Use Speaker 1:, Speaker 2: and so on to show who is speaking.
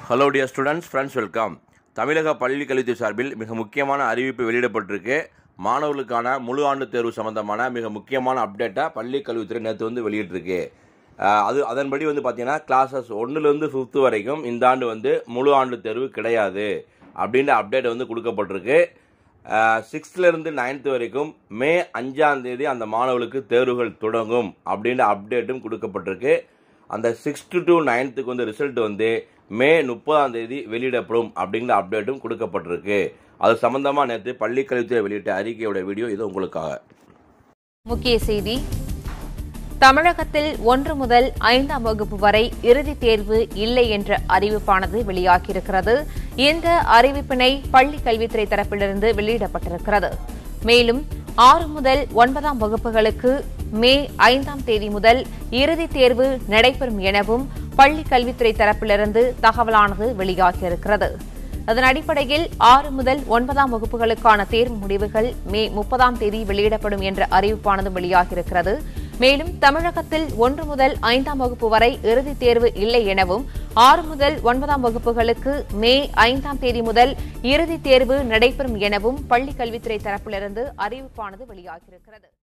Speaker 1: Hello dear students, friends, welcome. தமிழக பள்ளி கல்வித்துறை சார்பில் மிக முக்கியமான அறிவிப்பு வெளியிடப்பட்டிருக்கு. மாணவர்களுக்கான முழு ஆண்டு தேர்வு சம்பந்தமான மிக முக்கியமான அப்டேட்டை பள்ளி கல்வித்துறை நேற்று வெளியிட்டிருக்கு. அதன்படி பார்த்தீங்கன்னா கிளாஸஸ் 1லேருந்து 5th வரைக்கும் இந்த ஆண்டு முழு ஆண்டு தேர்வு கிடையாது அப்படின்ற அப்டேட் கொடுக்கப்பட்டிருக்கு. 6th-லேருந்து 9th வரைக்கும் மே 5ஆம் தேதி அந்த மாணவர்களுக்கு தேர்வுகள் தொடங்கும் அப்படின்ற அப்டேட்டும் கொடுக்கப்பட்டிருக்கு. அந்த 6th to 9th ரிசல்ட் மே 30ஆம் தேதி வெளியிடப்படும் அப்படிங்கிற அப்டேட்டும் கொடுக்கப்பட்டிருக்கு. அது சம்பந்தமா நேற்று பள்ளி கல்வித்துறை வெளியிட்ட அறிக்கையோட வீடியோ இது உங்களுக்காக.
Speaker 2: முக்கிய செய்தி: தமிழகத்தில் 1 முதல் 5ஆம் வகுப்பு வரை இறுதித் தேர்வு இல்லை என்ற அறிவிப்பானது வெளியாகியிருக்கிறது. இந்த அறிவிப்பினை பள்ளி கல்வித்துறை தரப்பிலிருந்து வெளியிடப்பட்டிருக்கிறது. மேலும் 6 முதல் 9ஆம் வகுப்புகளுக்கு மே 5ஆம் தேதி முதல் இறுதித் தேர்வு நடைபெறும் எனவும் பள்ளி கல்வித்துறை தரப்பிலிருந்து தகவலானது வெளியாகியிருக்கிறது. அதன் அடிப்படையில் 6 முதல் 9ஆம் வகுப்புகளுக்கான தேர்வு முடிவுகள் மே 30ஆம் தேதி வெளியிடப்படும் என்ற அறிவிப்பானது வெளியாகியிருக்கிறது. மேலும் தமிழகத்தில் 1 முதல் 5ஆம் வகுப்பு வரை இறுதித் தேர்வு இல்லை எனவும் 6 முதல் 9ஆம் வகுப்புகளுக்கு மே 5ஆம் தேதி முதல் இறுதித் தேர்வு நடைபெறும் எனவும் பள்ளி கல்வித்துறை தரப்பிலிருந்து அறிவிப்பானது வெளியாகியிருக்கிறது.